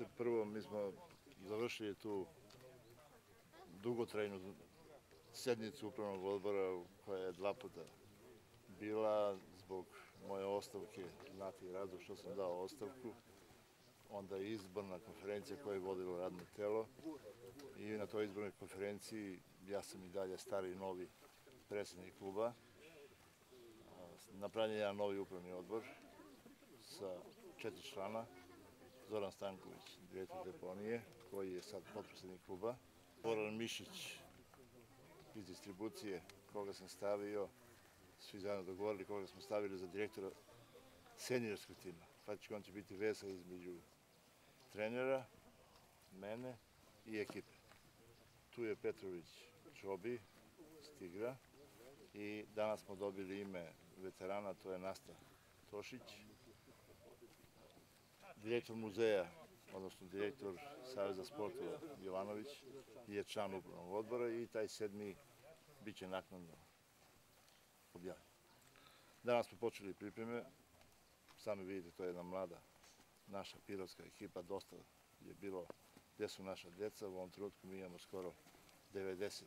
Vidite, prvo mi smo završili tu dugotrajnu sednicu upravnog odbora koja je 2 puta bila zbog moje ostavke, znate razlog što sam dao ostavku, onda je izborna konferencija koja je vodila radno telo i na toj izbornoj konferenciji ja sam i dalje stari novi predsednik kluba. Napravljen je jedan novi upravni odbor sa 4 člana. Zoran Stanković, direktor deponije, koji je sad potpredsednik kluba. Goran Mišić iz distribucije, koga sam stavio, svi zajedno dogovorili koga smo stavili za direktora seniorskog tima. Faktički on će biti veza između trenera, mene i ekipe. Tu je Petrović Čobi, Stigra, i danas smo dobili ime veterana, to je Nasta Tošić. Direktor muzeja, odnosno direktor Saveza sportova Jovanović je član upravnog odbora i taj 7. biće naknadno objavljen. Danas smo počeli pripreme, sami vidite, to je jedna mlada naša pirotska ekipa, dosta je bilo gde su naša deca, u ovom trenutku mi imamo skoro 95%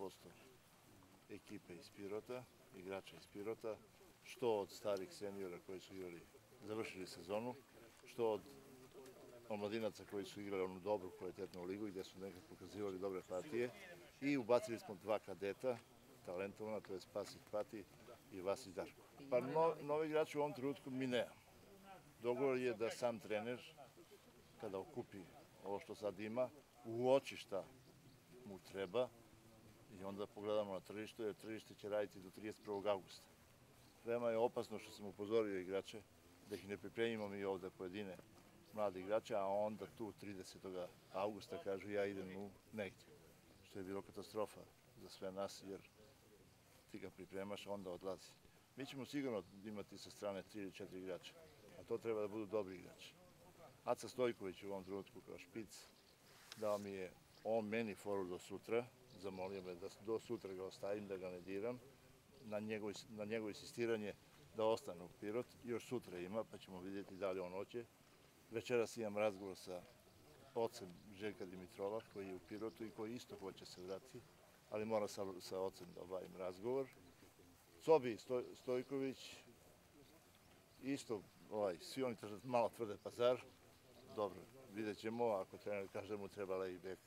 ekipe iz Pirota, igrača iz Pirota, što od starih seniora koji su završili sezonu, što od omladinaca koji su igrali onu dobru kvalitetnu ligu i gde su nekad pokazivali dobre partije, i ubacili smo 2 kadeta, talentovana, to je Spasić Pati i Vasić Darko. Pa novi igrači u ovom trenutku mi nemamo. Dogovor je da sam trener, kada okupi ovo što sad ima, uoči šta mu treba i onda pogledamo na tržištu, jer tržište će raditi do 31. augusta. Veoma je opasno što sam upozorio igrače da ih ne pripremimo mi ovde pojedine mlade igrače, a onda tu 30. augusta kažu ja idem u negdje, što je bilo katastrofa za sve nas, jer ti ga pripremaš, a onda odlazi. Mi ćemo sigurno imati sa strane 3 ili 4 igrača, a to treba da budu dobri igrači. Aca Stojković u ovom trenutku kao špic, dao mi je on meni foru do sutra, zamolio me da do sutra ga ostavim, da ga ne diram, na njegovo insistiranje da ostane u Pirot, još sutra ima, pa ćemo vidjeti da li on hoće. Večeras imam razgovor sa ocem Željka Dimitrova, koji je u Pirotu i koji isto hoće se vratiti, ali mora sa ocem da obavim razgovor. Cobi Stojković, isto, svi oni malo tvrde Pazar, dobro, vidjet ćemo, ako trener kaže da mu treba levi bek,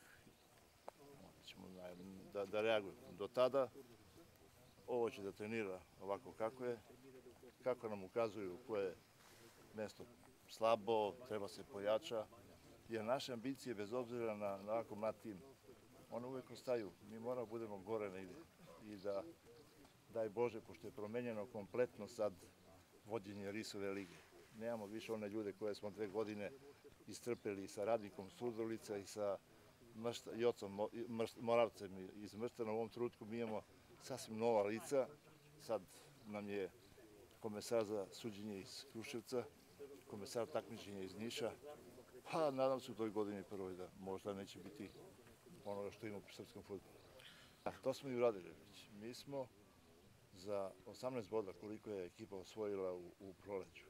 ćemo da reagujemo. Do tada, ovo će da trenira ovako kako nam ukazuju koje mesto slabo, treba se pojača, jer naše ambicije, bez obzira na ovako mlad tim, one uvek ostaju. Mi moramo budemo gore negde i da, daj Bože, pošto je promenjeno kompletno sad vođenje Risove lige. Nemamo više one ljude koje smo 2 godine istrpeli sa Radnikom Surdulica i sa Jocom Moravcem iz Mrštana. U ovom trenutku mi imamo sasvim nova lica. Sad nam je komesar za suđenje iz Kruševca, komesar takmičenja iz Niša, pa nadam se u toj godini prvoj da možda neće biti onoga što ima u srpskom fudbalu. To smo i uradili već. Mi smo za 18 boda, koliko je ekipa osvojila u proleću,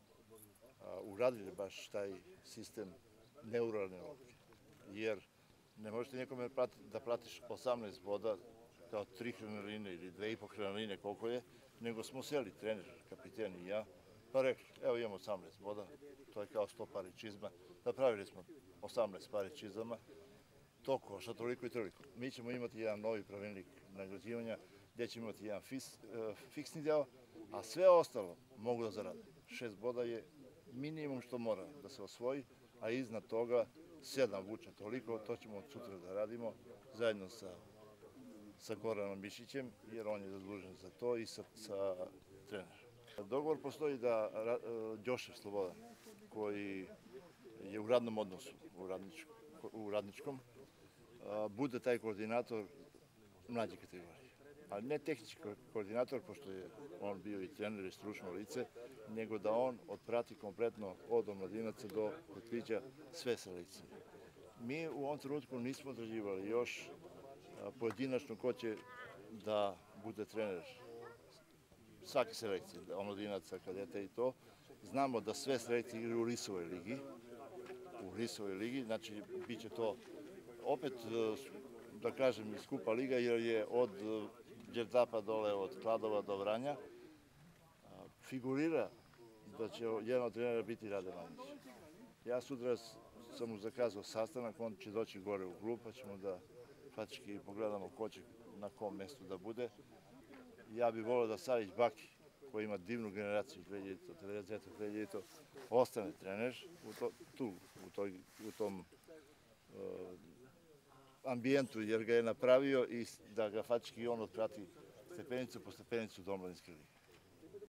uradili baš taj sistem neuralne lopke, jer ne možete nekome da platiš 18 boda kao 3 hranarine ili 2,5 hranarine koliko je, nego smo seli, trener, kapiten i ja, pa rekli, evo imamo 18 boda, to je kao 100 pari čizma, napravili smo 18 pari čizama, to košta toliko i toliko. Mi ćemo imati jedan novi pravilnik nagrađivanja, gde ćemo imati jedan fiksni deo, a sve ostalo mogu da zarade. 6 boda je minimum što mora da se osvoji, a iznad toga 7 vuče toliko, to ćemo od sutra da radimo zajedno sa Goranom Mišićem, jer on je zadužen za to, i sa trenerom. Dogovor postoji da Đošev Slobodan, koji je u radnom odnosu, u radničkom, bude taj koordinator mlađe kategorije. Ali ne tehnički koordinator, pošto je on bio i trener i stručno lice, nego da on odprati kompletno od omladinaca do kotlića sve selekcije. Mi u ovom trenutku nismo odrađivali još pojedinačno ko će da bude trener svake selekcije, omladinaca, kadeta i to. Znamo da sve selekcije igraju u Risovoj ligi, u Hrisovoj ligi, znači bit će to opet, da kažem, skupa liga jer je od Đerdapa dole, od Kladova do Vranja, figurira da će jedan od trenera biti Rade Mandić. Ja sutra sam mu zakazao sastanak, on će doći gore u klub, pa ćemo da faktički pogledamo ko će na kom mestu da bude. Ja bih volio da Savić Baki, koji ima divnu generaciju 2000, ostane trener u tom ambijentu, jer ga je napravio i da ga faktički on otprati stepenicu po stepenicu do omladinske lige.